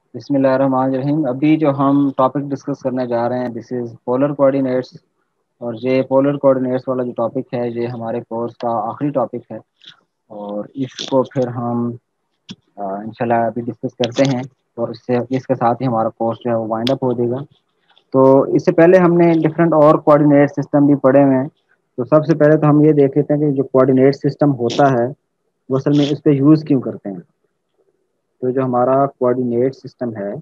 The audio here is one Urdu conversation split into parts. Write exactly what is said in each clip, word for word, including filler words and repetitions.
بسم اللہ الرحمن الرحیم. ابھی جو ہم ٹاپک ڈسکس کرنے جا رہے ہیں دس از پولر کوآرڈینیٹس. اور یہ پولر کوآرڈینیٹس والا جو ٹاپک ہے یہ ہمارے کورس کا آخری ٹاپک ہے اور اس کو پھر ہم انشاءاللہ ابھی ڈسکس کرتے ہیں اور اس سے اس کے ساتھ ہی ہمارا کورس جو ہے وہ وائنڈ اپ ہو جائے گا. تو اس سے پہلے ہم نے ڈفرینٹ اور کوآرڈینیٹ سسٹم بھی پڑھے ہوئے ہیں. تو سب سے پہلے تو ہم یہ دیکھ لیتے ہیں کہ جو کوآرڈینیٹ سسٹم ہوتا ہے وہ اصل میں اس پہ یوز کیوں کرتے ہیں. تو جو ہمارا کوآرڈینیٹ سسٹم ہے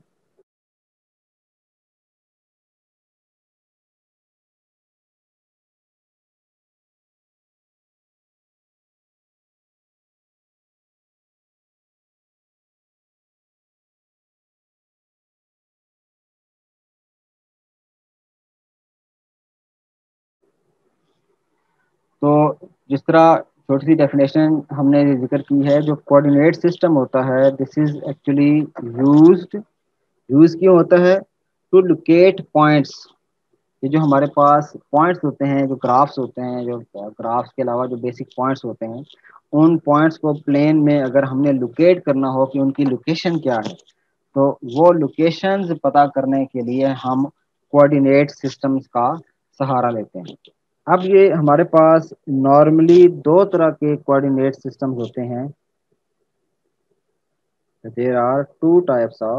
تو جس طرح چھوٹی سی ڈیفینیشن ہم نے ذکر کی ہے, جو کوآرڈینیٹ سسٹم ہوتا ہے this is actually used use کیوں ہوتا ہے ٹو لوکیٹ پوائنٹس. یہ جو ہمارے پاس پوائنٹس ہوتے ہیں, جو گرافس ہوتے ہیں, جو گرافس کے علاوہ جو بیسک پوائنٹس ہوتے ہیں, ان پوائنٹس کو پلین میں اگر ہم نے لوکیٹ کرنا ہو کہ ان کی لوکیشن کیا ہے تو وہ لوکیشنز پتہ کرنے کے لیے ہم کوآرڈینیٹ سسٹمز کا سہارا لیتے ہیں. اب یہ ہمارے پاس نارملی دو طرح کے کوآرڈینیٹ سسٹمز ہوتے ہیں. There are two types of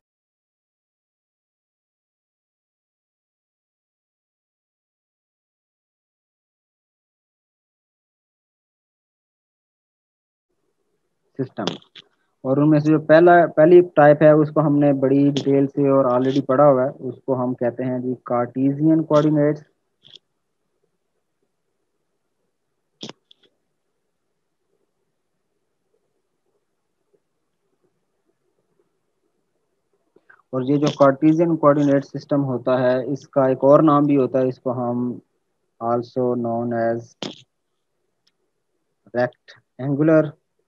system, اور ان میں سے جو پہلا پہلی ٹائپ ہے اس کو ہم نے بڑی ڈیٹیل سے اور آلریڈی پڑھا ہوا ہے. اس کو ہم کہتے ہیں جی کارٹیزین کوآرڈینیٹس. اور یہ جو کارٹیزین کوآرڈینیٹ سسٹم ہوتا ہے اس کا ایک اور نام بھی ہوتا ہے, اس کو ہم also known as rectangular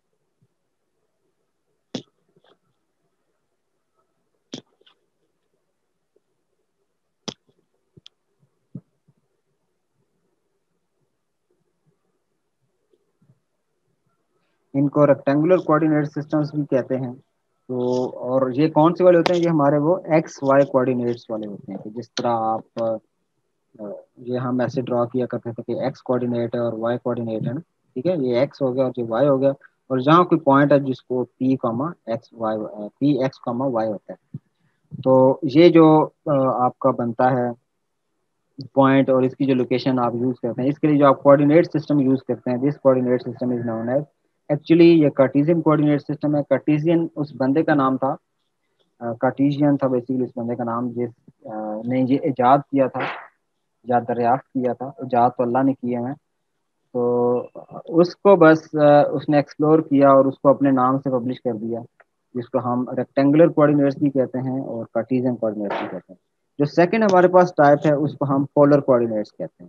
ان کو ریکٹینگولر کوآرڈینیٹ سسٹمز بھی کہتے ہیں. تو اور یہ کون سے والے ہوتے ہیں, یہ ہمارے وہ ایکس وائی کوآرڈینیٹس والے ہوتے ہیں. کہ جس طرح آپ یہ ہم ایسے ڈرا کیا کرتے تھے کہ ایکس کوآرڈینیٹ ہے اور وائی کوآرڈینیٹ ہے نا, ٹھیک ہے, یہ ایکس ہو گیا اور یہ وائی ہو گیا, اور جہاں کوئی پوائنٹ ہے جس کو P comma X Y P X comma Y ہوتا ہے. تو یہ جو آپ کا بنتا ہے پوائنٹ اور اس کی جو لوکیشن آپ یوز کرتے ہیں, اس کے لیے جو آپ کوآرڈینیٹ سسٹم یوز کرتے ہیں this coordinate system is known as actually یہ کارٹیزین کوآرڈینیٹ سسٹم ہے. کارٹیزین اس بندے کا نام تھا, کارٹیزین تھا بیسیکلی اس بندے کا نام جس نے یہ ایجاد کیا تھا یا دریافت کیا تھا. ایجاد تو اللہ نے کیا ہے, تو اس کو بس اس نے ایکسپلور کیا اور اس کو اپنے نام سے پبلش کر دیا, جس کو ہم ریکٹینگولر کوآرڈینیٹس بھی کہتے ہیں اور کارٹیزین کوآرڈینیٹس بھی کہتے ہیں. جو سیکنڈ ہمارے پاس ٹائپ ہے اس کو ہم پولر کوآرڈینیٹس کہتے ہیں.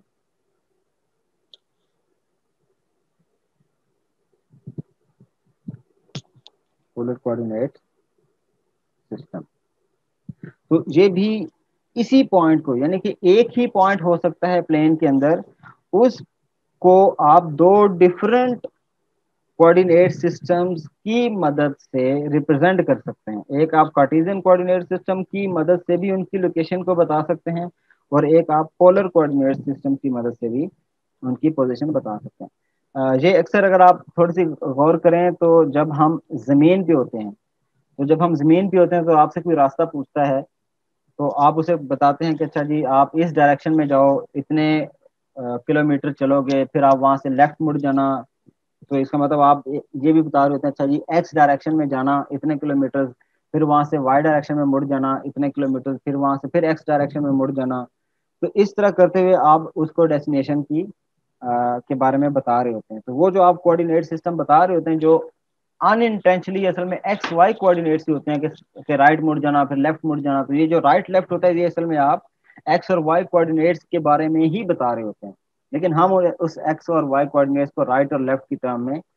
پولر کوآرڈینیٹ سسٹم, تو یہ بھی اسی پوائنٹ کو, یعنی کہ ایک ہی پوائنٹ ہو سکتا ہے پلین کے اندر, اس کو آپ دو ڈفرنٹ کوآرڈینیٹ سسٹمز کی مدد سے ریپرزینٹ کر سکتے ہیں. ایک آپ کارٹیزین کوآرڈینیٹ سسٹم کی مدد سے بھی ان کی لوکیشن کو بتا سکتے ہیں, اور ایک آپ پولر کوآرڈینیٹ سسٹم کی مدد سے بھی ان کی پوزیشن بتا سکتے ہیں. یہ اکثر اگر آپ تھوڑی سی غور کریں تو جب ہم زمین پہ ہوتے ہیں تو جب ہم زمین پہ ہوتے ہیں تو آپ سے کوئی راستہ پوچھتا ہے تو آپ اسے بتاتے ہیں کہ اچھا جی آپ اس ڈائریکشن میں جاؤ, اتنے کلو میٹر چلو گے, پھر آپ وہاں سے لیفٹ مڑ جانا. تو اس کا مطلب آپ یہ بھی بتا رہے ہوتے ہیں اچھا جی ایکس ڈائریکشن میں جانا اتنے کلو میٹر, پھر وہاں سے وائی ڈائریکشن میں مڑ جانا اتنے کلو میٹر, پھر وہاں سے پھر ایکس ڈائریکشن میں مڑ جانا. تو اس طرح کرتے ہوئے آپ اس کو ڈیسٹینیشن کی کے بارے میں بتا رہے ہوتے ہیں. تو وہ جو آپ کوآرڈینیٹ سسٹم بتا رہے ہوتے ہیں جو ان انٹینشنلی اصل میں ایکس وائی کوآرڈینیٹس ہوتے ہیں کہ رائٹ مڑ جانا پھر لیفٹ مڑ جانا, تو یہ جو رائٹ لیفٹ ہوتا ہے یہ اصل میں آپ ایکس اور وائی کوآرڈینیٹس کے بارے میں ہی بتا رہے ہوتے ہیں, لیکن ہم اس ایکس اور وائی کوآرڈینیٹس کو رائٹ اور لیفٹ کی ٹرم میں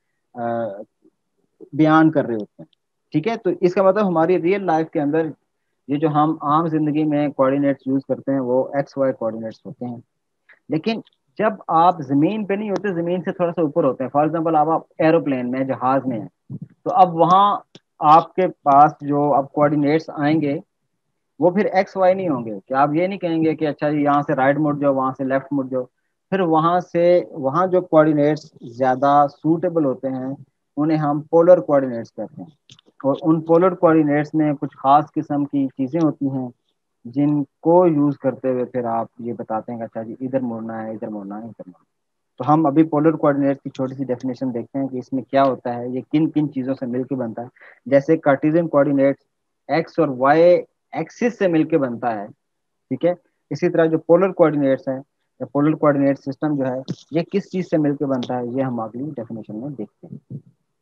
بیان کر رہے ہوتے ہیں. ٹھیک ہے, تو اس کا مطلب ہماری ریئل لائف کے اندر یہ جو ہم عام زندگی میں کوآرڈینیٹس یوز کرتے ہیں وہ ایکس وائی کوآرڈینیٹس ہوتے ہیں. لیکن جب آپ زمین پہ نہیں ہوتے, زمین سے تھوڑا سا اوپر ہوتے ہیں, فار ایگزامپل آپ ایروپلین میں جہاز میں ہیں, تو اب وہاں آپ کے پاس جو اب کوآرڈینیٹس آئیں گے وہ پھر ایکس وائی نہیں ہوں گے، کہ آپ یہ نہیں کہیں گے کہ اچھا جی یہاں سے رائٹ مڑ جاؤ، وہاں سے لیفٹ مڑ جاؤ. پھر وہاں سے وہاں جو کوآرڈینیٹس زیادہ سوٹیبل ہوتے ہیں انہیں ہم پولر کوآرڈینیٹس کہتے ہیں. اور ان پولر کوآرڈینیٹس میں کچھ خاص قسم کی چیزیں ہوتی ہیں جن کو یوز کرتے ہوئے پھر آپ یہ بتاتے ہیں کہ اچھا جی ادھر مڑنا ہے، ادھر مڑنا ہے، ادھر مڑنا ہے. تو ہم ابھی پولر کوآرڈینیٹس کی چھوٹی سی ڈیفینیشن دیکھتے ہیں کہ اس میں کیا ہوتا ہے، یہ کن کن چیزوں سے مل کے بنتا ہے. جیسے کارٹیزین کوآرڈینیٹس ایکس اور وائی ایکسس سے مل کے بنتا ہے، ٹھیک ہے. اسی طرح جو پولر کوآرڈینیٹس ہیں یا پولر کوآرڈینیٹ سسٹم جو ہے یہ کس چیز سے مل کے بنتا ہے، یہ ہم اگلی ڈیفینیشن میں دیکھتے ہیں.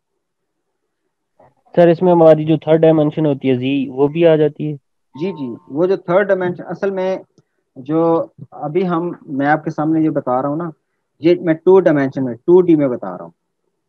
سر اس میں ہماری جو تھرڈ ڈائمینشن ہوتی ہے زی، وہ بھی آ جاتی ہے؟ جی جی، وہ جو تھرڈ ڈائمینشن اصل میں جو ابھی ہم میں آپ کے سامنے یہ بتا رہا ہوں نا، یہ میں ٹو ڈائمینشن میں ٹو ڈی میں بتا رہا ہوں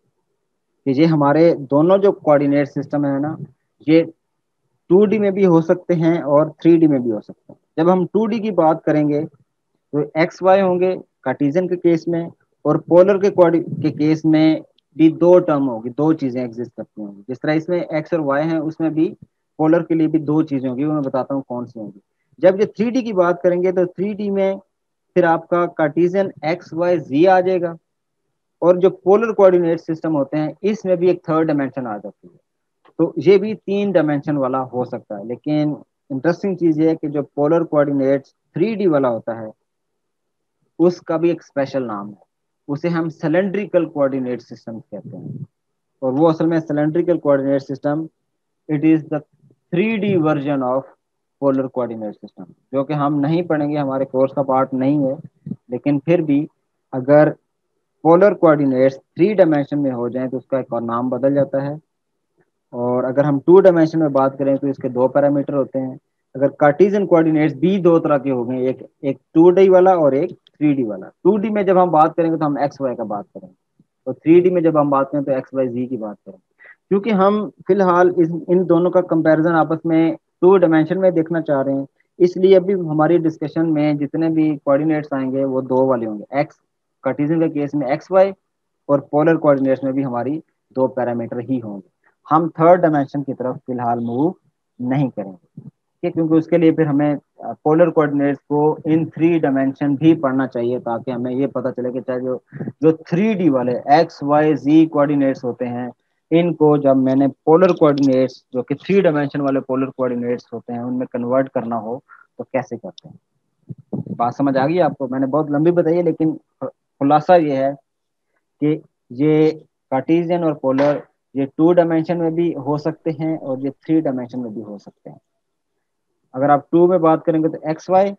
کہ یہ ہمارے دونوں جو کوآرڈینیٹ سسٹم ہے نا یہ ٹو ڈی میں بھی ہو سکتے ہیں اور تھری ڈی میں بھی ہو سکتے ہیں. جب ہم ٹو ڈی کی بات کریں گے تو ایکس وائی ہوں گے کارٹیزن کے کیس میں، اور پولر کے کے کیس میں بھی دو ٹرم ہوگی، دو چیزیں ایگزسٹ کرتی ہوں گی. جس طرح اس میں ایکس اور وائی ہیں اس میں بھی پولر کے لیے بھی دو چیزیں ہوگی، وہ میں بتاتا ہوں کون سی ہوں گی. جب یہ تھری ڈی کی بات کریں گے تو تھری ڈی میں پھر آپ کا کارٹیزن ایکس وائی زی آ جائے گا، اور جو پولر کوآرڈینیٹ سسٹم ہوتے ہیں اس میں بھی ایک تھرڈ ڈائمینشن آ جاتی ہے. تو یہ بھی تین ڈائمینشن والا ہو سکتا ہے. لیکن انٹرسٹنگ چیز یہ ہے کہ جو پولر کوآرڈینیٹ تھری ڈی والا ہوتا ہے اس کا بھی ایک اسپیشل نام ہے، اسے ہم سلینڈریکل کوآرڈینیٹ سسٹم کہتے ہیں. اور وہ اصل میں cylindrical coordinate system it is the three D version of polar coordinate system, جو کہ ہم نہیں پڑھیں گے، ہمارے کورس کا پارٹ نہیں ہے. لیکن پھر بھی اگر پولر کوآرڈینیٹس تھری ڈائمینشن میں ہو جائیں تو اس کا ایک اور نام بدل جاتا ہے. اور اگر ہم ٹو ڈائمینشن میں بات کریں تو اس کے دو پیرامیٹر ہوتے ہیں. اگر کارٹیزن کوآرڈینیٹس بھی دو طرح کے ہو گئے، ایک ایک ٹو ڈی والا اور ایک تھری ڈی والا. ٹو ڈی میں جب ہم بات کریں گے تو ہم ایکس وائی کا بات کریں گے، اور تھری ڈی میں جب ہم بات کریں تو ایکس وائی زی کی بات کریں. کیونکہ ہم فی الحال ان دونوں کا کمپیرزن آپس میں ٹو ڈائمینشن میں دیکھنا چاہ رہے ہیں، اس لیے ابھی ہماری ڈسکشن میں جتنے بھی کوآرڈینیٹس آئیں گے وہ دو والے ہوں گے. ایکس کارٹیزن کے کیس میں ایکس وائی، اور پولر کوآرڈینیٹس میں بھی ہماری دو پیرامیٹر ہی ہوں گے. ہم تھرڈ ڈائمینشن کی طرف فی الحال موو نہیں کریں گے، کیونکہ اس کے لیے پھر ہمیں پولر کوآرڈینیٹس کو ان تھری ڈائمینشن بھی پڑھنا چاہیے، تاکہ ہمیں یہ پتہ چلے کہ چاہے جو جو تھری ڈی والے ایکس وائی زی کوآرڈینیٹس ہوتے ہیں ان کو جب میں نے پولر کوآرڈینیٹس جو کہ تھری ڈائمینشن والے پولر کوآرڈینیٹس ہوتے ہیں ان میں کنورٹ کرنا ہو تو کیسے کرتے ہیں. بات سمجھ آ گئی آپ کو؟ میں نے بہت لمبی بتائی ہے لیکن خلاصہ یہ ہے کہ یہ کارٹیزین اور پولر یہ ٹو ڈائمینشن میں بھی ہو سکتے ہیں اور یہ تھری ڈائمینشن میں بھی ہو سکتے ہیں. اگر آپ ٹو میں بات کریں گے تو ایکس وائی،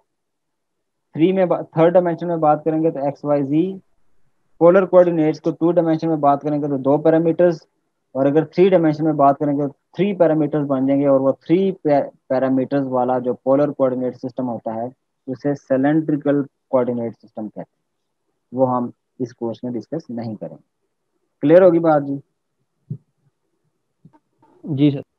تھری میں تھرڈ ڈائمینشن میں بات کریں گے تو x y z. Polar coordinates کو ٹو ڈائمینشن میں بات کریں گے تو دو پیرامیٹرز، اور اگر تھری ڈائمینشن میں بات کریں گے تو تھری پیرامیٹرز بن جائیں گے. اور وہ تھری پیرامیٹرز والا جو پولر کوآرڈینیٹ سسٹم ہوتا ہے اسے سلینڈریکل کوآرڈینیٹ سسٹم کہتے ہیں. وہ ہم اس کورس میں ڈسکس نہیں کریں. کلیئر ہوگی بات جی؟ جی سر.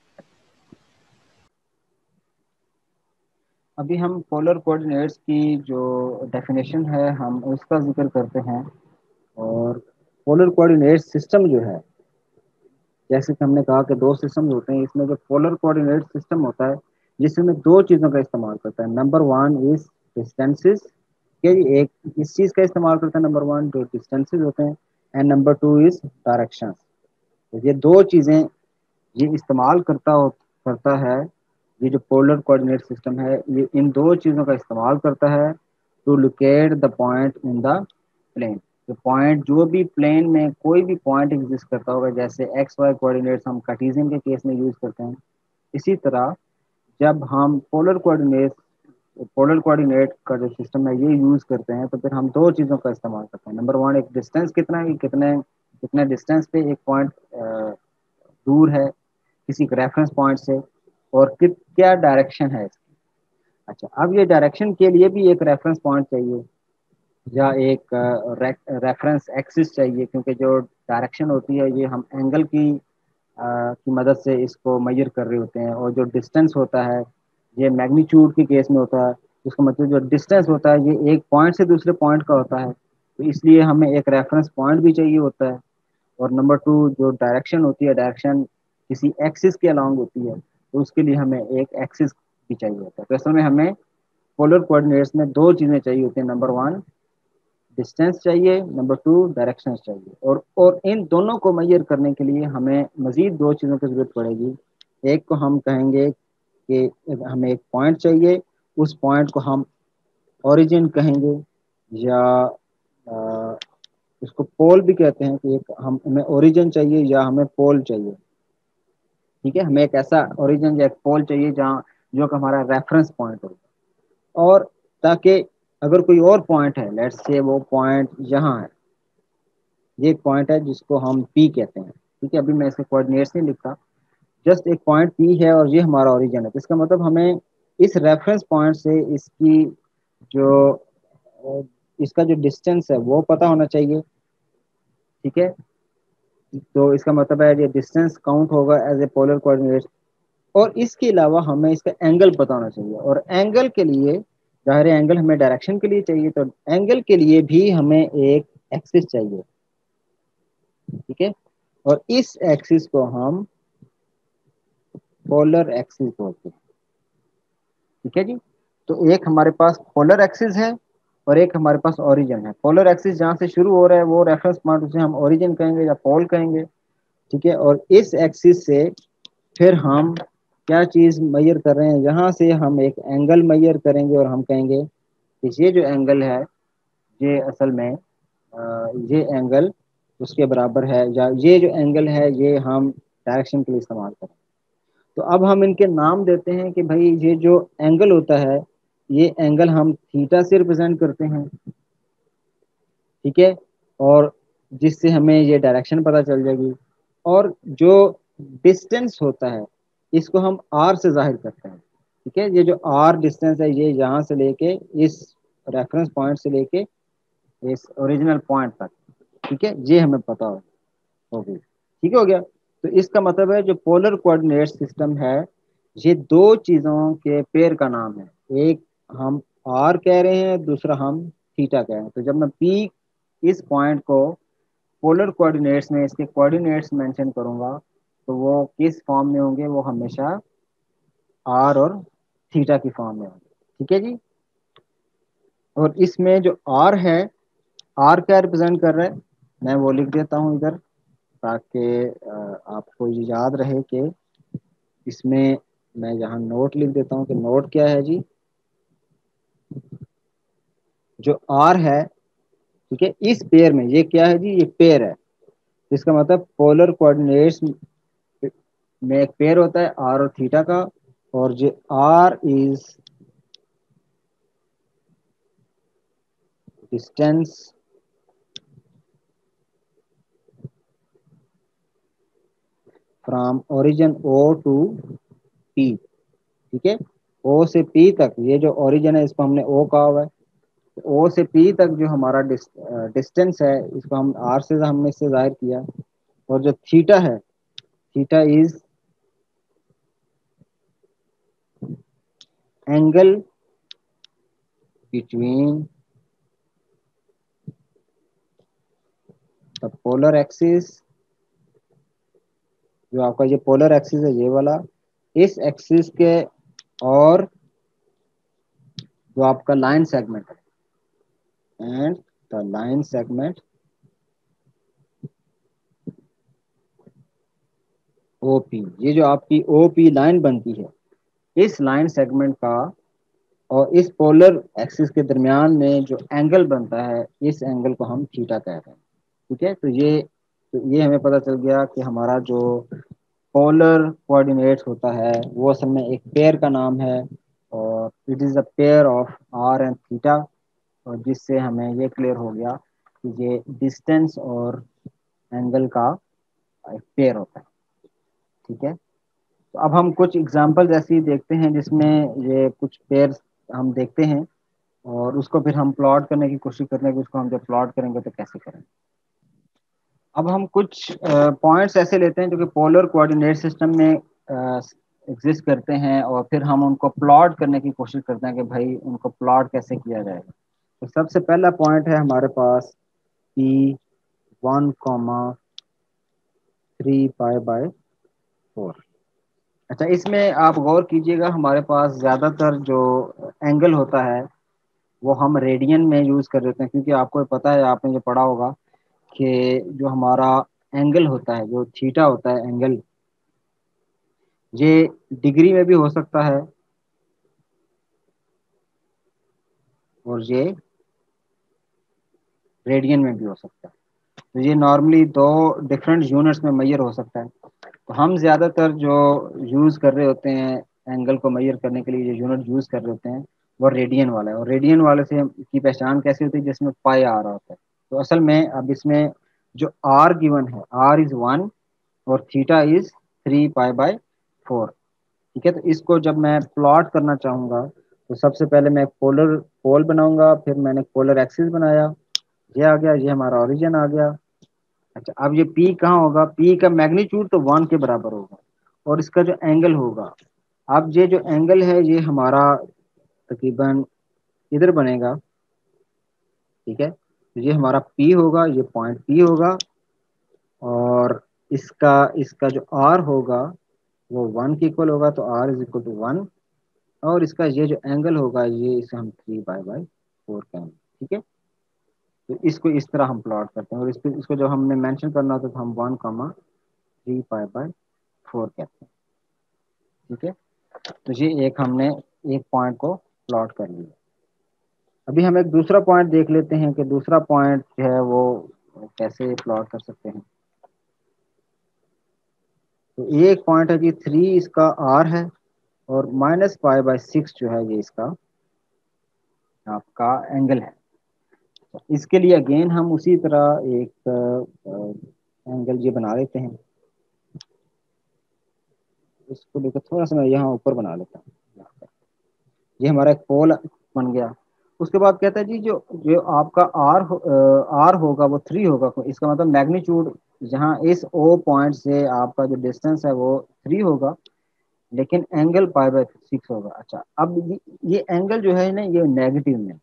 ابھی ہم پولر کوآرڈینیٹس کی جو ڈیفینیشن ہے ہم اس کا ذکر کرتے ہیں. اور پولر کوآرڈینیٹ سسٹم جو ہے جیسے کہ ہم نے کہا کہ دو سسٹم ہوتے ہیں، اس میں جو پولر کوآرڈینیٹ سسٹم ہوتا ہے جس میں دو چیزوں کا استعمال کرتا ہے. نمبر ون از ڈسٹینسز، ایک اس چیز کا استعمال کرتا ہے نمبر ون جو ڈسٹینسز ہوتے ہیں، and number two is direction. یہ دو چیزیں یہ استعمال کرتا کرتا ہے. یہ جو پولر کوآرڈینیٹ سسٹم ہے یہ ان دو چیزوں کا استعمال کرتا ہے to locate the point in the plane. جو پوائنٹ جو بھی پلین میں کوئی بھی پوائنٹ ایگزسٹ کرتا ہوگا، جیسے ایکس وائی کوآرڈینیٹس ہم کارٹیزن کے کیس میں یوز کرتے ہیں، اسی طرح جب ہم پولر کوآرڈینیٹ پولر کوآرڈینیٹ کا جو سسٹم ہے یہ یوز کرتے ہیں تو پھر ہم دو چیزوں کا استعمال کرتے ہیں. نمبر ون ایک ڈسٹینس کتنا ہے، کتنے کتنے ڈسٹینس پہ ایک پوائنٹ دور ہے کسی ریفرنس پوائنٹ سے، اور کیا ڈائریکشن ہے اس کی. اچھا، اب یہ ڈائریکشن کے لیے بھی ایک ریفرنس پوائنٹ چاہیے یا ایک ریفرنس ایکسس چاہیے، کیونکہ جو ڈائریکشن ہوتی ہے یہ ہم اینگل کی کی مدد سے اس کو میئر کر رہے ہوتے ہیں. اور جو ڈسٹینس ہوتا ہے یہ میگنیچیوڈ کے کیس میں ہوتا ہے، اس کا مطلب جو ڈسٹینس ہوتا ہے یہ ایک پوائنٹ سے دوسرے پوائنٹ کا ہوتا ہے. تو اس لیے ہمیں ایک ریفرنس پوائنٹ بھی چاہیے ہوتا ہے. اور نمبر ٹو جو ڈائریکشن ہوتی ہے، ڈائریکشن کسی ایکسس کے along ہوتی ہے تو اس کے لیے ہمیں ایک ایکسس بھی چاہیے ہوتا ہے. تو اصل میں ہمیں پولر کوآرڈینیٹس میں دو چیزیں چاہیے ہوتی ہیں. نمبر ون ڈسٹینس چاہیے, نمبر ٹو ڈائریکشنس چاہیے. اور اور ان دونوں کو میئر کرنے کے لیے ہمیں مزید دو چیزوں کی ضرورت پڑے گی. ایک کو ہم کہیں گے کہ ہمیں ایک پوائنٹ چاہیے, اس پوائنٹ کو ہم اوریجن کہیں گے, یا آ, اس کو پول بھی کہتے ہیں کہ ایک ہم ہمیں اوریجن چاہیے یا ہمیں پول چاہیے. ٹھیک ہے, ہمیں ایک ایسا اوریجن یا ایک پول چاہیے جہاں جو کہ ہمارا ریفرنس پوائنٹ ہو, اور تاکہ اگر کوئی اور پوائنٹ ہے, لیٹس سے وہ پوائنٹ یہاں ہے, یہ ایک پوائنٹ ہے جس کو ہم پی کہتے ہیں. ٹھیک ہے, ابھی میں اس کے کوآرڈینیٹس نہیں لکھتا, جسٹ ایک پوائنٹ پی ہے اور یہ ہمارا اوریجن ہے. تو اس کا مطلب ہمیں اس ریفرنس پوائنٹ سے اس کی جو اس کا جو ڈسٹینس ہے وہ پتہ ہونا چاہیے. ٹھیک ہے, تو اس کا مطلب ہے یہ ڈسٹینس کاؤنٹ ہوگا ایز اے پولر کوآرڈینیٹ. اور اس کے علاوہ ہمیں اس کا اینگل پتہ ہونا چاہیے, اور اینگل کے لیے ظاہر اینگل ہمیں ڈائریکشن کے لیے چاہیے, تو اینگل کے لیے بھی ہمیں ایک ایکسس چاہیے. ٹھیک ہے, اور اس ایکسس کو ہم پولر ایکسس بولتے ہیں. ٹھیک ہے جی, تو ایک ہمارے پاس پولر ایکسس ہے اور ایک ہمارے پاس اوریجن ہے. پولر ایکسس جہاں سے شروع ہو رہا ہے وہ ریفرنس پوائنٹ, اسے ہم اوریجن کہیں گے یا پول کہیں گے. ٹھیک ہے, اور اس ایکسس سے پھر ہم کیا چیز میئر کر رہے ہیں, یہاں سے ہم ایک اینگل میئر کریں گے اور ہم کہیں گے کہ یہ جو اینگل ہے یہ اصل میں یہ اینگل اس کے برابر ہے, یا یہ جو اینگل ہے یہ ہم ڈائریکشن کے لیے استعمال کریں. تو اب ہم ان کے نام دیتے ہیں کہ بھائی یہ جو اینگل ہوتا ہے یہ اینگل ہم تھیٹا سے ریپرزینٹ کرتے ہیں. ٹھیک ہے, اور جس سے ہمیں یہ ڈائریکشن پتہ چل جائے گی. اور جو ڈسٹینس ہوتا ہے اس کو ہم آر سے ظاہر کرتے ہیں. ٹھیک ہے, یہ جو آر ڈسٹینس ہے یہ یہاں سے لے کے اس ریفرنس پوائنٹ سے لے کے اس اوریجنل پوائنٹ تک. ٹھیک ہے, یہ ہمیں پتہ ہوگی. ٹھیک ہو گیا, تو اس کا مطلب ہے جو پولر کوآرڈینیٹ سسٹم ہے یہ دو چیزوں کے پیر کا نام ہے. ایک ہم آر کہہ رہے ہیں, دوسرا ہم تھیٹا کہہ رہے ہیں. تو جب میں پی اس پوائنٹ کو پولر کوآرڈینیٹس میں اس کے کوآرڈینیٹس مینشن کروں گا تو وہ کس فارم میں ہوں گے, وہ ہمیشہ آر اور تھیٹا کی فارم میں ہوں گے. ٹھیک ہے جی, اور اس میں جو آر ہے, آر کیا ریپرزینٹ کر رہا ہے, میں وہ لکھ دیتا ہوں ادھر تاکہ آپ کو یہ یاد رہے کہ اس میں میں یہاں نوٹ لکھ دیتا ہوں کہ نوٹ کیا ہے جی, جو آر ہے ٹھیک ہے اس پیئر میں, یہ کیا ہے جی, یہ پیئر ہے. اس کا مطلب پولر کوآرڈینیٹس میں ایک پیئر ہوتا ہے آر اور تھیٹا کا, اور جو r is distance from origin O to P. ٹھیک ہے, او سے پی تک یہ جو اوریجن ہے اس کو ہم نے او کہا ہوا ہے. او سے پی تک جو ہمارا ڈسٹینس ہے اس کو ہم آر سے ہم نے اس سے ظاہر کیا. اور جو تھیٹا ہے, theta is angle between the polar axis, جو آپ کا یہ پولر ایکسس ہے یہ والا, اس ایکسس کے اور جو آپ کا لائن سیگمنٹ ہے, and the line segment O P. یہ جو آپ کی او پی لائن بنتی ہے اس لائن سیگمنٹ کا اور اس پولر ایکسس کے درمیان میں جو اینگل بنتا ہے اس اینگل کو ہم تھیٹا کہتے ہیں. ٹھیک ہے, تو یہ تو یہ ہمیں پتہ چل گیا کہ ہمارا جو پولر کوآرڈینیٹس ہوتا ہے وہ اصل میں ایک پیئر کا نام ہے, اور it is a pair of r and theta, اور جس سے ہمیں یہ کلیئر ہو گیا کہ یہ ڈسٹینس اور اینگل کا ایک پیئر ہوتا ہے. ٹھیک ہے, تو اب ہم کچھ ایگزامپل ایسی دیکھتے ہیں جس میں یہ کچھ پیئر ہم دیکھتے ہیں اور اس کو پھر ہم پلاٹ کرنے کی کوشش کرتے ہیں کہ اس کو ہم جب پلاٹ کریں گے تو کیسے کریں. اب ہم کچھ پوائنٹس ایسے لیتے ہیں جو کہ پولر کوآرڈینیٹ سسٹم میں ایگزسٹ کرتے ہیں, اور پھر ہم ان کو پلاٹ کرنے کی کوشش کرتے ہیں کہ بھائی ان کو پلاٹ کیسے کیا جائے گا. تو سب سے پہلا پوائنٹ ہے ہمارے پاس P one comma three pi by four. اچھا اس میں آپ غور کیجئے گا ہمارے پاس زیادہ تر جو اینگل ہوتا ہے وہ ہم ریڈین میں یوز کر دیتے ہیں، کیونکہ آپ کو پتا ہے، آپ نے جو پڑھا ہوگا کہ جو ہمارا اینگل ہوتا ہے، جو تھیٹا ہوتا ہے اینگل، یہ ڈگری میں بھی ہو سکتا ہے اور یہ ریڈین میں بھی ہو سکتا ہے. تو یہ نارملی دو ڈفرینٹ یونٹس میں میئر ہو سکتا ہے. تو ہم زیادہ تر جو یوز کر رہے ہوتے ہیں اینگل کو میئر کرنے کے لیے، جو یونٹ یوز کر رہے ہوتے ہیں وہ ریڈین والا ہے. اور ریڈین والے سے کی پہچان کیسی ہوتی ہے؟ جس میں پائی آ رہا ہوتا ہے. تو اصل میں اب اس میں جو آر گیون ہے، آر از ون اور theta is three pi by four. ٹھیک ہے، تو اس کو جب میں پلاٹ کرنا چاہوں گا تو سب سے پہلے میں پولر پول بناؤں گا، پھر میں نے پولر ایکسس بنایا، یہ آ گیا، یہ ہمارا اوریجن آ گیا. اچھا اب یہ پی کہاں ہوگا؟ پی کا میگنیچیوڈ تو ون کے برابر ہوگا، اور اس کا جو اینگل ہوگا، اب یہ جو اینگل ہے یہ ہمارا تقریباً ادھر بنے گا. ٹھیک ہے، یہ ہمارا پی ہوگا، یہ پوائنٹ پی ہوگا، اور اس کا اس کا جو آر ہوگا وہ ون کے اکول ہوگا، تو r is equal to one. اور اس کا یہ جو اینگل ہوگا یہ اسے ہم تھری بائی بائی فور کہیں گے. ٹھیک ہے، تو اس کو اس طرح ہم پلاٹ کرتے ہیں، اور اس پہ اس کو جب ہم نے مینشن کرنا ہوتا ہے تو ہم one comma three pi by four کہتے ہیں. ٹھیک ہے، تو یہ ایک ہم نے ایک پوائنٹ کو پلاٹ کر لیا. ابھی ہم ایک دوسرا پوائنٹ دیکھ لیتے ہیں کہ دوسرا پوائنٹ جو ہے وہ کیسے پلاٹ کر سکتے ہیں. تو ایک پوائنٹ ہے جی تھری، اس کا آر ہے، اور مائنس فائیو بائی سکس جو ہے یہ اس کا آپ کا اینگل ہے. اس کے لیے اگین ہم اسی طرح ایک اینگل یہ بنا لیتے ہیں. اس کو لے کر تھوڑا سا میں یہاں اوپر بنا لیتا ہوں. یہ ہمارا ایک پول بن گیا. اس کے بعد کہتا ہے جی جو جو آپ کا آر آر ہوگا وہ تھری ہوگا. اس کا مطلب میگنیچیوڈ جہاں اس او پوائنٹ سے آپ کا جو ڈسٹینس ہے وہ تھری ہوگا، لیکن اینگل پائی بائی سکس ہوگا. اچھا اب یہ اینگل جو ہے نا یہ نیگیٹو میں،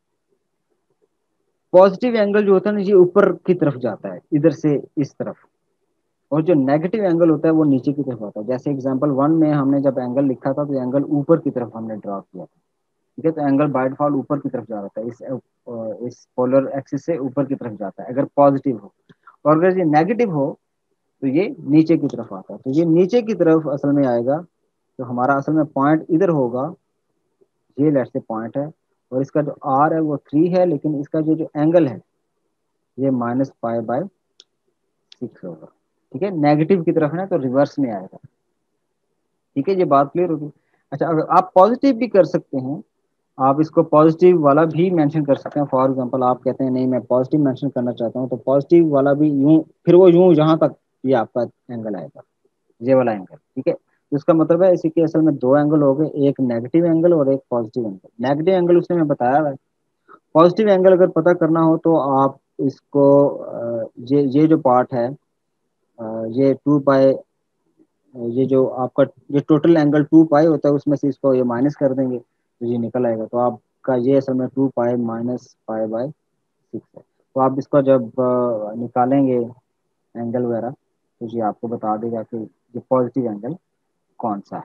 پازیٹیو اینگل جو ہوتا ہے نا یہ اوپر کی طرف جاتا ہے ادھر سے اس طرف، اور جو نیگیٹو اینگل ہوتا ہے وہ نیچے کی طرف آتا ہے. جیسے اگزامپل ون میں ہم نے جب اینگل لکھا تھا تو اینگل اوپر کی طرف ہم نے ڈرا کیا تھا. ٹھیک ہے، تو اینگل بائی ڈیفالٹ اوپر کی طرف جا رہا تھا، اس اس پولر ایکسس سے اوپر کی طرف جاتا ہے اگر پازیٹیو ہو، اور اگر یہ نیگیٹو ہو تو یہ نیچے کی طرف آتا ہے. تو یہ نیچے کی طرف اصل میں آئے گا، تو ہمارا اصل میں پوائنٹ ادھر ہوگا، یہ لیٹ سے پوائنٹ ہے، اور اس کا جو آر ہے وہ تھری ہے، لیکن اس کا جو جو اینگل ہے یہ مائنس فائیو بائی سکس ہوگا. ٹھیک ہے، نیگیٹو کی طرف ہے تو ریورس میں آئے گا. ٹھیک ہے، یہ بات کلیئر ہوگی. اچھا اگر آپ پازیٹیو بھی کر سکتے ہیں، آپ اس کو پازیٹیو والا بھی مینشن کر سکتے ہیں. فار ایگزامپل آپ کہتے ہیں نہیں میں پازیٹیو مینشن کرنا چاہتا ہوں، تو پازیٹیو والا بھی یوں، پھر وہ یوں یہاں تک یہ آپ کا اینگل آئے گا، یہ والا اینگل. ٹھیک ہے، اس کا مطلب ہے اسی کے اصل میں دو اینگل ہو گئے، ایک نیگیٹو اینگل اور ایک پازیٹیو اینگل. نیگیٹو اینگل اس نے میں بتایا ہے. پازیٹیو اینگل اگر پتہ کرنا ہو تو آپ اس کو یہ یہ جو پارٹ ہے یہ ٹو پائی، یہ جو آپ کا یہ ٹوٹل اینگل ٹو پائی ہوتا ہے اس میں سے اس کو یہ مائنس کر دیں گے تو یہ نکل آئے گا. تو آپ کا یہ اصل میں two pi minus pi by six ہے. تو آپ اس کو جب نکالیں گے اینگل وغیرہ تو یہ آپ کو بتا دے گا کہ یہ پازیٹیو اینگل کون سا ہے.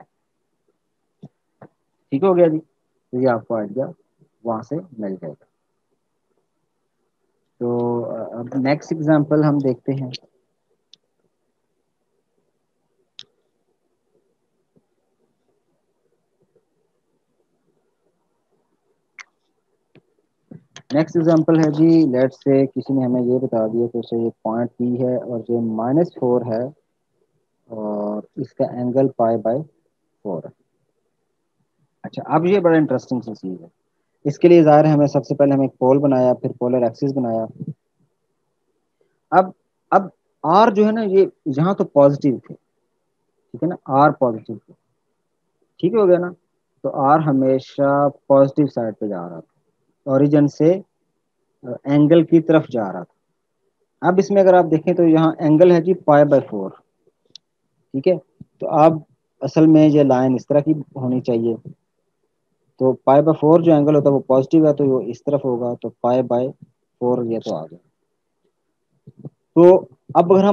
ٹھیک ہو گیا جی، تو یہ آپ کو آئیڈیا وہاں سے مل جائے گا. تو اب نیکسٹ ایگزامپل ہم دیکھتے ہیں. نیکسٹ ایگزامپل ہے جی لیٹ سے کسی نے ہمیں یہ بتا دیا کہ اسے یہ پوائنٹ پی ہے اور یہ مائنس فور ہے اور اس کا اینگل پائی بائی فور ہے. اچھا اب یہ بڑا انٹرسٹنگ سی چیز ہے. اس کے لیے ظاہر ہے ہمیں سب سے پہلے ہم ایک پول بنایا، پھر پولر ایکسس بنایا. اب اب آر جو ہے نا یہ یہاں تو پازیٹیو تھے، ٹھیک ہے نا، آر پازیٹیو تھے. ٹھیک ہو گیا نا، تو آر ہمیشہ پازیٹیو سائڈ پہ جا رہا تھا، اوریجن سے اینگل کی طرف جا رہا تھا. اب اس میں اگر آپ دیکھیں تو یہاں اینگل ہے جی پائی بائی فور. ٹھیک ہے، تو اب اصل میں یہ لائن اس طرح کی ہونی چاہیے. تو پائی بائی فور جو اینگل ہوتا ہے وہ پازیٹیو ہے تو وہ اس طرف ہوگا، تو پائی بائی فور یہ تو آ گیا. تو اب اگر ہم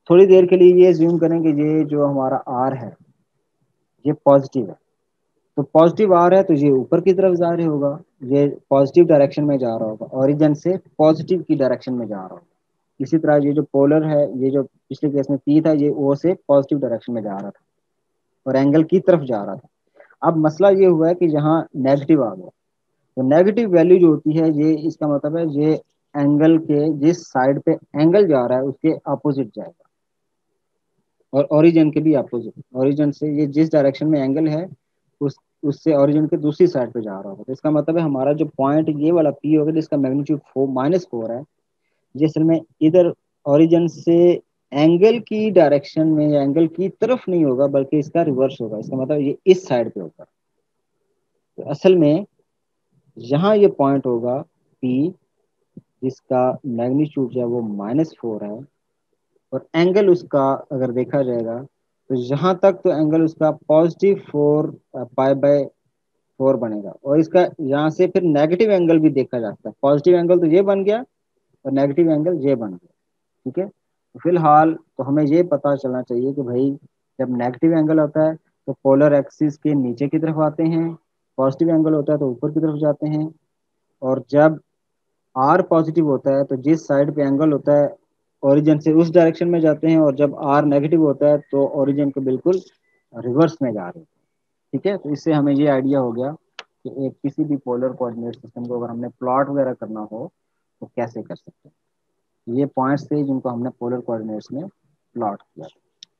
تھوڑی دیر کے لیے یہ زیوم کریں کہ یہ جو ہمارا آر ہے یہ پازیٹیو ہے، تو پازیٹیو آ رہا ہے تو یہ اوپر کی طرف ظاہر ہوگا، یہ پازیٹیو ڈائریکشن میں جا رہا ہوگا، اوریجن سے پازیٹیو کی ڈائریکشن میں جا رہا ہوگا۔ اسی طرح یہ جو پولر ہے، یہ جو پچھلے کیس میں پی تھا، یہ او سے پازیٹیو ڈائریکشن میں جا رہا تھا اور اینگل کی طرف جا رہا تھا۔ اب مسئلہ یہ ہوا ہے کہ یہاں نیگیٹو آ گیا، تو نیگیٹو ویلیو جو ہوتی ہے یہ اس کا مطلب ہے یہ اینگل کے جس سائڈ پہ اینگل جا رہا ہے اس کے اپوزٹ جائے گا، اور اوریجن کے بھی اپوزٹ، اوریجن سے یہ جس ڈائریکشن میں اینگل ہے اس اس سے اوریجن کے دوسری سائڈ پہ جا رہا ہوگا۔ تو اس کا مطلب ہے ہمارا جو پوائنٹ یہ والا پی ہوگا جس کا میگنیٹیوڈ فور مائنس فور ہے، یہ اصل میں ادھر اوریجن سے اینگل کی ڈائریکشن میں یا اینگل کی طرف نہیں ہوگا بلکہ اس کا ریورس ہوگا، اس کا مطلب یہ اس سائڈ پہ ہوگا۔ تو اصل میں یہاں یہ پوائنٹ ہوگا پی جس کا میگنیٹیوڈ جو ہے وہ مائنس فور ہے، اور اینگل اس کا اگر دیکھا جائے گا تو یہاں تک تو اینگل اس کا positive four pi by four بنے گا، اور اس کا یہاں سے پھر نیگیٹو اینگل بھی دیکھا جاتا ہے، پازیٹیو اینگل تو یہ بن گیا اور نیگیٹو اینگل یہ بن گیا، ٹھیک ہے۔ تو فی الحال تو ہمیں یہ پتا چلنا چاہیے کہ بھائی جب نیگیٹو اینگل ہوتا ہے تو پولر ایکسس کے نیچے کی طرف آتے ہیں، پازیٹیو اینگل ہوتا ہے تو اوپر کی طرف جاتے ہیں، اور جب آر پازیٹیو ہوتا ہے تو جس سائڈ پہ اینگل ہوتا ہے اوریجن سے اس ڈائریکشن میں جاتے ہیں، اور جب آر نیگیٹو ہوتا ہے تو اوریجن کو بالکل ریورس میں جا رہے ہیں، ٹھیک ہے۔ تو اس سے ہمیں یہ آئیڈیا ہو گیا کہ ایک کسی بھی پولر کوآرڈینیٹ سسٹم کو اگر ہم نے پلاٹ وغیرہ کرنا ہو تو کیسے کر سکتے ہیں۔ یہ پوائنٹس تھے جن کو ہم نے پولر کوآرڈینیٹس میں پلاٹ کیا۔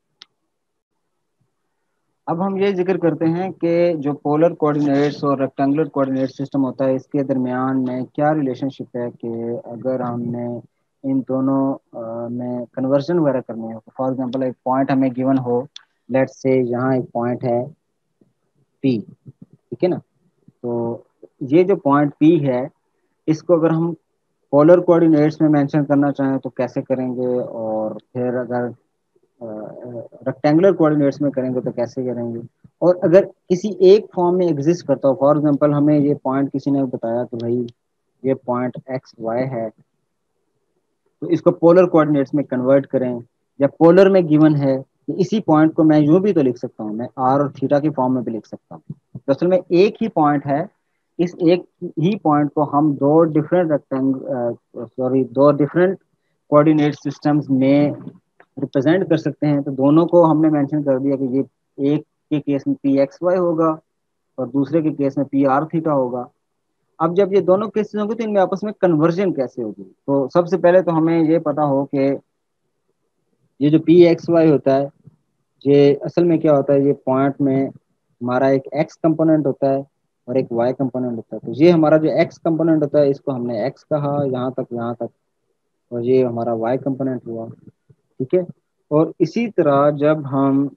اب ہم یہ ذکر کرتے ہیں کہ جو پولر کوآرڈینیٹس اور ریکٹینگولر کوآرڈینیٹ سسٹم ہوتا ہے اس کے درمیان میں کیا ریلیشن شپ ہے، کہ اگر ہم نے ان دونوں میں کنورژن وغیرہ کرنی ہو، فار ایگزامپل ایک پوائنٹ ہمیں گیون ہو، لیٹ سے یہاں ایک پوائنٹ ہے پی، ٹھیک ہے نا، تو یہ جو پوائنٹ پی ہے اس کو اگر ہم پولر کوآرڈینیٹس میں مینشن کرنا چاہیں تو کیسے کریں گے، اور پھر اگر ریکٹینگولر کوآرڈینیٹس میں کریں گے تو کیسے کریں گے، اور اگر کسی ایک فارم میں ایگزسٹ کرتا ہو، فار ایگزامپل ہمیں یہ پوائنٹ کسی نے بتایا کہ بھائی یہ پوائنٹ ایکس وائی ہے تو اس کو پولر کوآرڈینیٹس میں کنورٹ کریں، یا پولر میں گیون ہے تو اسی پوائنٹ کو میں یوں بھی تو لکھ سکتا ہوں، میں آر اور تھیٹا کی فارم میں بھی لکھ سکتا ہوں۔ تو اصل میں ایک ہی پوائنٹ ہے، اس ایک ہی پوائنٹ کو ہم دو ڈفرینٹ ریکٹینگل سوری دو ڈفرینٹ کوآرڈینیٹ سسٹمز میں ریپرزینٹ کر سکتے ہیں۔ تو دونوں کو ہم نے مینشن کر دیا کہ یہ ایک کے کیس میں پی ایکس وائی ہوگا اور دوسرے کے کیس میں پی آر تھیٹا ہوگا۔ اب جب یہ دونوں کیسز ہوں گے تو ان میں آپس میں کنورژن کیسے ہوگی، تو سب سے پہلے تو ہمیں یہ پتا ہو کہ یہ جو پی ایکس وائی ہوتا ہے یہ اصل میں کیا ہوتا ہے، یہ پوائنٹ میں ہمارا ایک ایکس کمپوننٹ ہوتا ہے اور ایک وائی کمپوننٹ ہوتا ہے۔ تو یہ ہمارا جو ایکس کمپوننٹ ہوتا ہے اس کو ہم نے ایکس کہا یہاں تک یہاں تک، اور یہ ہمارا وائی کمپوننٹ ہوا، ٹھیک ہے۔ اور اسی طرح جب ہم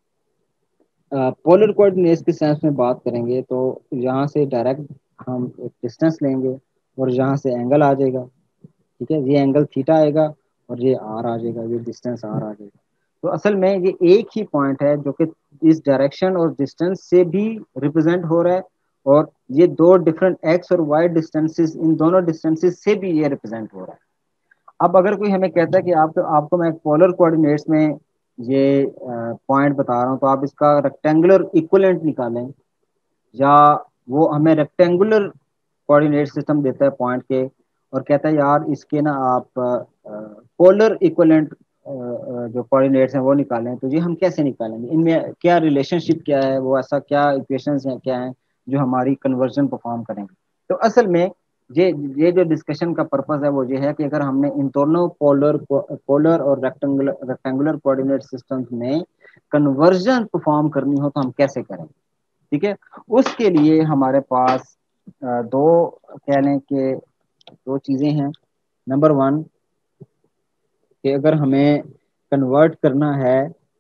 پولر کوآرڈینیٹس کے سینس میں بات کریں گے تو یہاں سے ڈائریکٹ ہم ایک ڈسٹینس لیں گے اور یہاں سے اینگل آ جائے گا، ٹھیک ہے، یہ اینگل تھیٹا آئے گا اور یہ آر آ جائے گا، یہ ڈسٹینس آر آ جائے گا۔ تو اصل میں یہ ایک ہی پوائنٹ ہے جو کہ اس ڈائریکشن اور ڈسٹینس سے بھی ریپرزینٹ ہو رہا ہے، اور یہ دو ڈفرینٹ ایکس اور وائی ڈسٹینسز، ان دونوں ڈسٹینسز سے بھی یہ ریپرزینٹ ہو رہا ہے۔ اب اگر کوئی ہمیں کہتا ہے کہ آپ کو آپ کو میں پولر کوآرڈینیٹس میں یہ پوائنٹ بتا رہا ہوں تو آپ اس کا ریکٹینگولر ایکولنٹ نکالیں، یا وہ ہمیں ریکٹینگولر کوآرڈینیٹ سسٹم دیتا ہے پوائنٹ کے اور کہتا ہے یار اس کے نا آپ پولر ایکولنٹ جو کوآرڈینیٹس ہیں وہ نکالیں، تو یہ ہم کیسے نکالیں گے، ان میں کیا ریلیشن شپ کیا ہے، وہ ایسا کیا ایکویشنز ہیں کیا ہیں جو ہماری کنورژن پرفارم کریں گے۔ تو اصل میں یہ یہ جو ڈسکشن کا پرپز ہے وہ یہ ہے کہ اگر ہم نے ان دونوں پولر پولر اور ریکٹینگولر ریکٹینگولر کوآرڈینیٹ سسٹمز میں کنورژن پرفارم کرنی ہو تو ہم کیسے کریں، ٹھیک ہے۔ اس کے لیے ہمارے پاس دو کہہ لیں کہ دو چیزیں ہیں۔ نمبر ون کہ اگر ہمیں کنورٹ کرنا ہے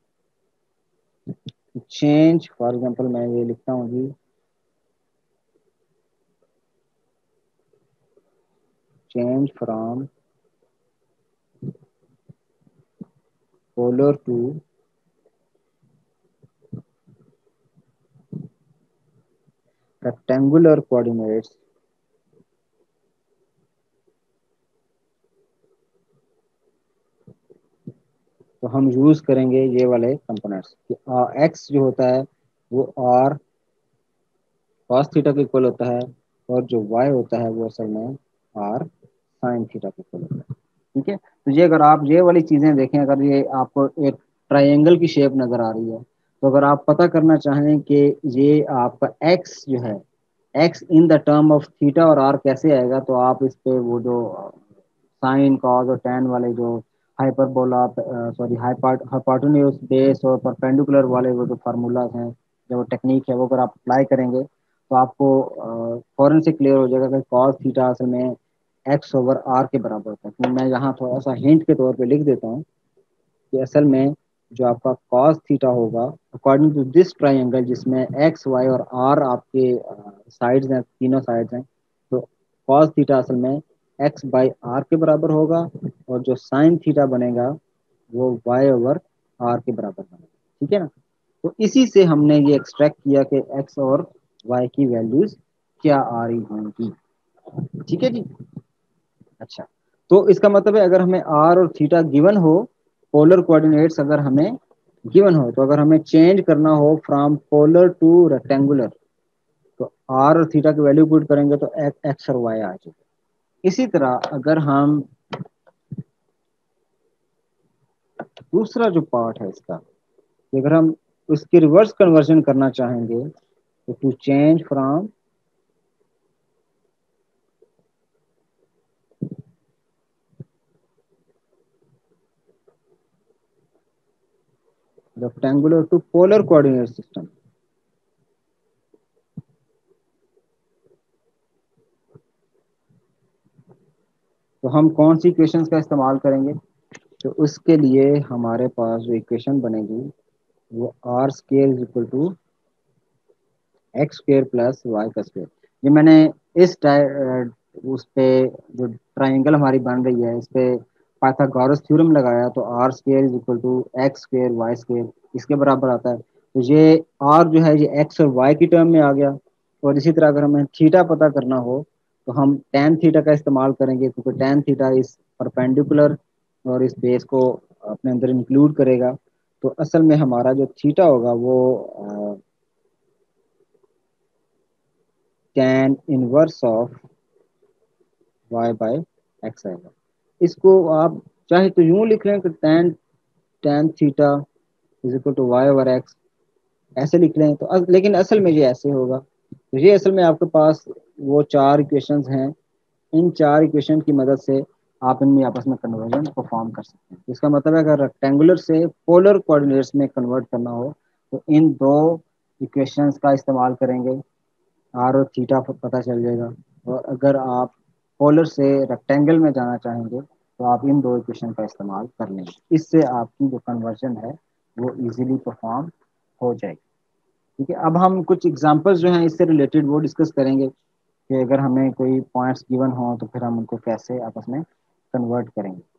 چینج، فار ایگزامپل میں یہ لکھتا ہوں جی change from polar to rectangular coordinates تو ہم یوز کریں گے یہ والے کمپوننٹس کہ ایکس جو ہوتا ہے وہ آر کاس تھیٹا کے اکول ہوتا ہے اور جو وائی ہوتا ہے وہ اصل میں آر سائن تھیٹا کے اکول ہوتا ہے. ٹھیک ہے. تو یہ اگر آپ یہ والی چیزیں دیکھیں, اگر یہ آپ کو ایک ٹرائنگل کی شیپ نظر آ رہی ہے, تو اگر آپ پتہ کرنا چاہیں کہ یہ آپ کا ایکس جو ہے x in the term of theta اور آر کیسے آئے گا, تو آپ اس پہ وہ جو سائن کاز اور ٹین والے جو ہائپر بولا سوری ہائپارٹونیوس بیس اور پرپینڈیکولر والے وہ جو فارمولاز ہیں, جو ٹیکنیک ہے, وہ اگر آپ اپلائی کریں گے تو آپ کو فوراً سے کلیئر ہو جائے گا کہ کاز تھیٹا اصل میں ایکس اوور آر کے برابر ہوتا ہے. میں یہاں تھوڑا سا ہنٹ کے طور پہ لکھ دیتا ہوں کہ اصل میں جو آپ کا کاز تھیٹا ہوگا اکارڈنگ ٹو دس ٹرائنگل, جس میں ایکس وائی اور آر آپ کے سائڈز ہیں, تینوں سائڈز ہیں, تو کاز تھیٹا اصل میں ایکس بائی آر کے برابر ہوگا, اور جو سائن تھیٹا بنے گا وہ وائی اوور آر کے برابر بنے گا. ٹھیک ہے نا. تو اسی سے ہم نے یہ ایکسٹریکٹ کیا کہ ایکس اور وائی کی ویلیوز کیا آ رہی ہوں گی. ٹھیک ہے جی. اچھا, تو اس کا مطلب ہے اگر ہمیں آر اور تھیٹا گیون ہو, پولر کوآرڈینیٹس اگر ہمیں گیون ہو, تو اگر ہمیں چینج کرنا ہو فرام پولر ٹو ریکٹینگولر, تو آر اور تھیٹا کی ویلیو پٹ کریں گے تو ایکس اور وائی آ جائے گا. اسی طرح اگر ہم دوسرا جو پارٹ ہے اس کا, اگر ہم اس کی ریورس کنورژن کرنا چاہیں گے تو to change from rectangular to polar coordinate system, تو ہم کون سی ایکویشنز کا استعمال کریں گے؟ تو اس کے لیے ہمارے پاس جو ایکویشن بنے گی وہ r square is equal to x square plus y کا اسکوئر. یہ میں نے اس اس پہ جو ٹرائنگل ہماری بن رہی ہے اس پہ پائتھاگورس تھیورم لگایا, تو r square is equal to x square y square اس کے برابر آتا ہے. تو یہ آر جو ہے یہ ایکس اور وائی کی ٹرم میں آ گیا. اور اسی طرح اگر ہمیں تھیٹا پتہ کرنا ہو تو ہم ٹین تھیٹا کا استعمال کریں گے, کیونکہ ٹین تھیٹا اس پرپینڈیکولر اور اس بیس کو اپنے اندر انکلوڈ کرے گا. تو اصل میں ہمارا جو تھیٹا ہوگا وہ tan inverse of y by x آئے گا. اس کو آپ چاہے تو یوں لکھ لیں کہ tan tan theta is equal to y over x, ایسے لکھ لیں تو, لیکن اصل میں یہ ایسے ہوگا. تو یہ اصل میں آپ کے پاس وہ چار ایکویشنز ہیں, ان چار ایکویشن کی مدد سے آپ ان میں آپس میں کنورژن پرفارم کر سکتے ہیں. اس کا مطلب ہے اگر ریکٹینگولر سے پولر کوآرڈینیٹس میں کنورٹ کرنا ہو تو ان دو ایکویشنز کا استعمال کریں گے, آر اور تھیٹا پتہ چل جائے گا. اور اگر آپ پولر سے ریکٹینگل میں جانا چاہیں گے تو آپ ان دو ایکویشن کا استعمال کر لیں گے. اس سے آپ کی جو کنورژن ہے وہ ایزیلی پرفارم ہو جائے گی. ٹھیک ہے. اب ہم کچھ ایگزامپلس جو ہیں اس سے ریلیٹڈ وہ ڈسکس کریں گے کہ اگر ہمیں کوئی پوائنٹس گیون ہوں تو پھر ہم ان کو کیسے آپس میں کنورٹ کریں گے.